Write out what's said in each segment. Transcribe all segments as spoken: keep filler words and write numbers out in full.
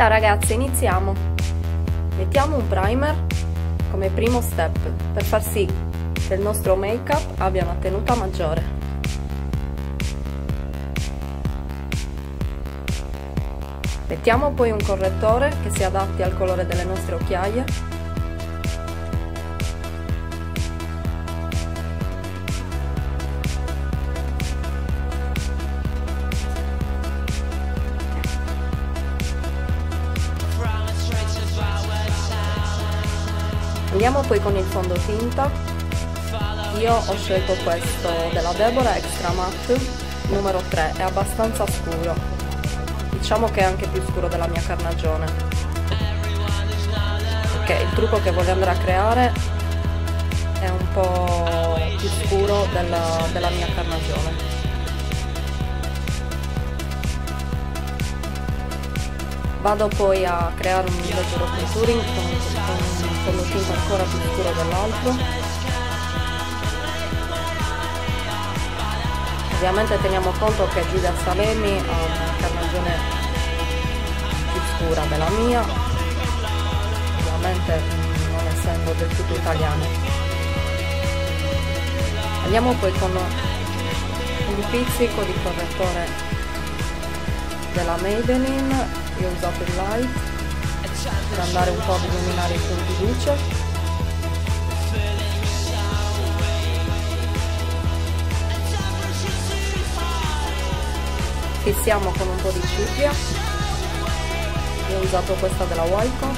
Ciao ragazzi, iniziamo. Mettiamo un primer come primo step per far sì che il nostro make up abbia una tenuta maggiore. Mettiamo poi un correttore che si adatti al colore delle nostre occhiaie. Andiamo poi con il fondotinta. Io ho scelto questo della Deborah Extra Matte numero tre, è abbastanza scuro, diciamo che è anche più scuro della mia carnagione. Ok, il trucco che voglio andare a creare è un po' più scuro della, della mia carnagione. Vado poi a creare un leggero contouring con, con un fondotinta ancora più scuro dell'altro. Ovviamente teniamo conto che Giulia Salemi ha una carnagione più scura della mia, ovviamente non essendo del tutto italiana. Andiamo poi con un pizzico di correttore della Maybelline. Io ho usato il light per andare un po' ad illuminare i punti luce. Fissiamo con un po' di cipria. Io ho usato questa della Wycon,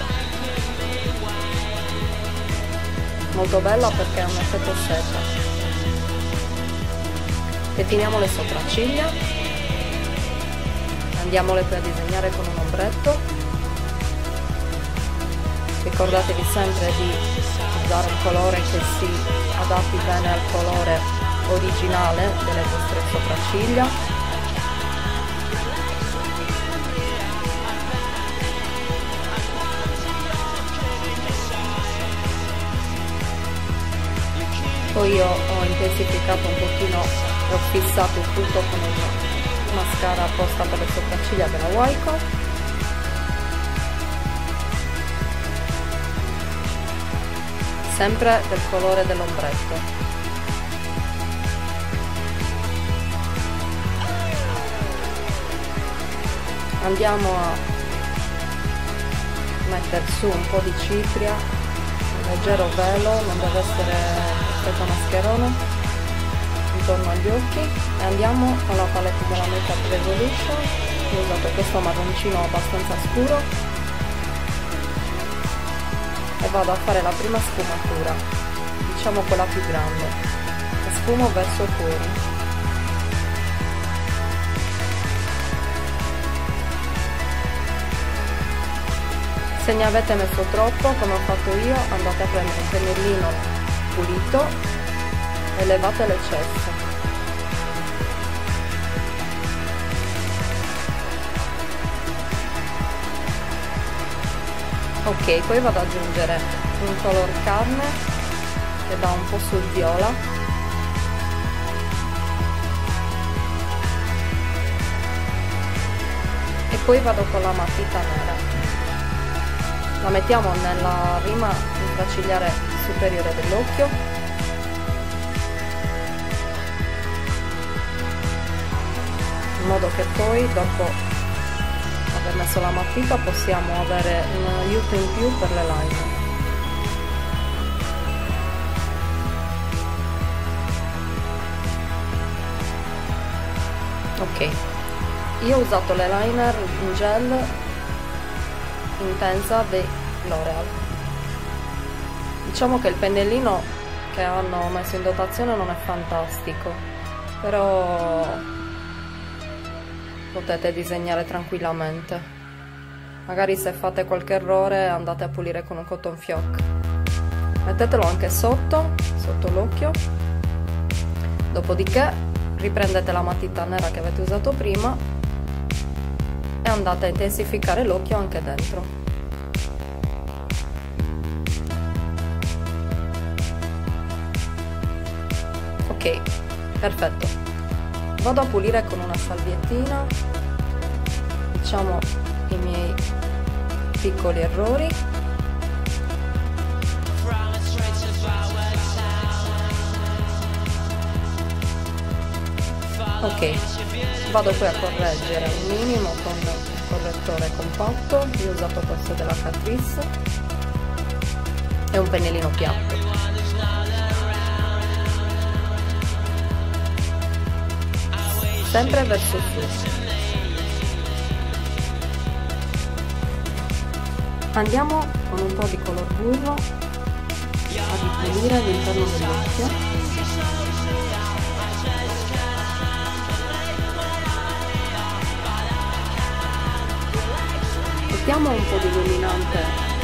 molto bella perché è un effetto seta. Pettiniamo le sopracciglia. Andiamole poi a disegnare con un ombretto. Ricordatevi sempre di usare un colore che si adatti bene al colore originale delle vostre sopracciglia. Poi io ho intensificato un pochino e ho fissato il tutto con un mascara apposta per le sopracciglia della Wycon. Sempre del colore dell'ombretto. Andiamo a mettere su un po' di cipria, un leggero velo, non deve essere effetto mascherone, intorno agli occhi, e andiamo con la palette della Makeup Revolution. Io ho usato questo marroncino abbastanza scuro e vado a fare la prima sfumatura, diciamo quella più grande, e sfumo verso fuori. Se ne avete messo troppo, come ho fatto io, andate a prendere un pennellino pulito e levate l'eccesso. Ok, poi vado ad aggiungere un color carne che dà un po' sul viola. E poi vado con la matita nera. La mettiamo nella rima infracigliare superiore dell'occhio. In modo che poi, dopo aver messo la matita, possiamo avere un aiuto in più per l'eyeliner. Ok, io ho usato l'eyeliner in gel intensa di L'Oreal. Diciamo che il pennellino che hanno messo in dotazione non è fantastico, però potete disegnare tranquillamente. Magari se fate qualche errore andate a pulire con un cotton fioc. Mettetelo anche sotto, sotto l'occhio. Dopodiché riprendete la matita nera che avete usato prima e andate a intensificare l'occhio anche dentro. Ok, perfetto. Vado a pulire con una salviettina, diciamo, i miei piccoli errori. Ok, vado poi a correggere un minimo con il correttore compatto. Io ho usato questo della Catrice e un pennellino piatto. Sempre verso su. Andiamo con un po' di color burro a ripulire all'interno dell'occhio. Mettiamo un po' di illuminante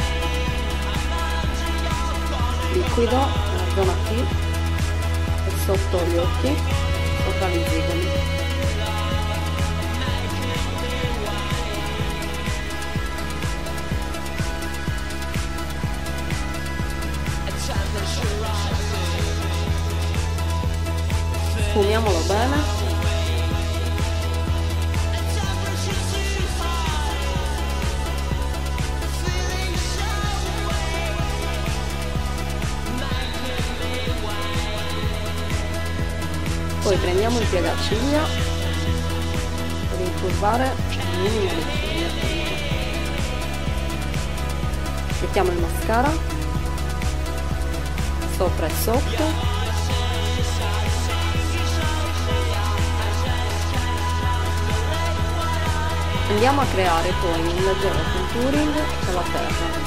liquido nella zona T e sotto gli occhi, sopra gli zigoni. Sfumiamolo bene. Poi prendiamo il piegaciglia per incurvare il minimo di ciglia. Mettiamo il mascara sopra e sotto. Andiamo a creare poi un leggero contouring della terra.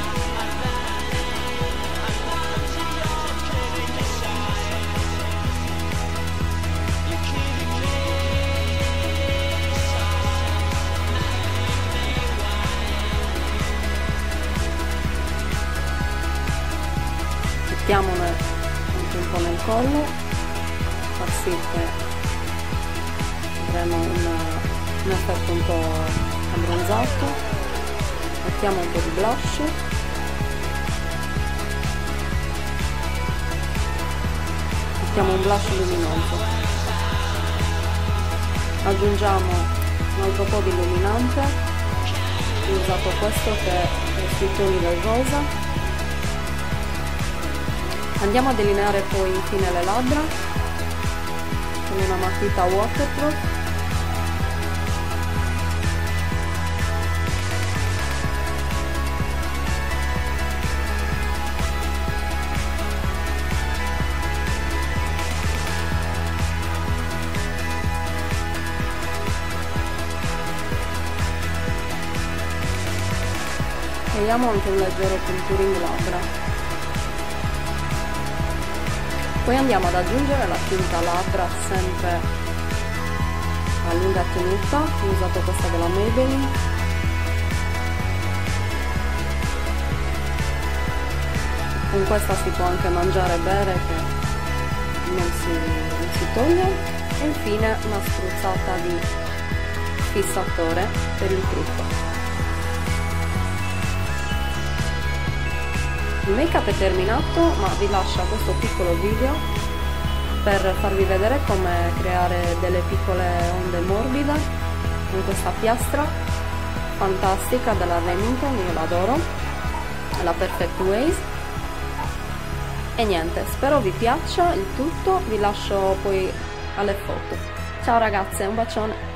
Mettiamone anche un po' nel collo, far sì che avremo un, un effetto un po' abbronzato. Mettiamo un po' di blush, mettiamo un blush luminoso, aggiungiamo un altro po' di illuminante. Ho usato questo che è sui toni del rosa. Andiamo a delineare poi infine le labbra con una matita waterproof. E diamo anche un leggero contouring labbra. Poi andiamo ad aggiungere la tinta labbra sempre a lunga tenuta. Ho usato questa della Maybelline. Con questa si può anche mangiare e bere che non si, non si toglie. E infine una spruzzata di fissatore per il trucco. Il make up è terminato, ma vi lascio questo piccolo video per farvi vedere come creare delle piccole onde morbide con questa piastra fantastica della Remington. Io l'adoro, è la Perfect Ways. E niente, spero vi piaccia il tutto, vi lascio poi alle foto. Ciao ragazze, un bacione!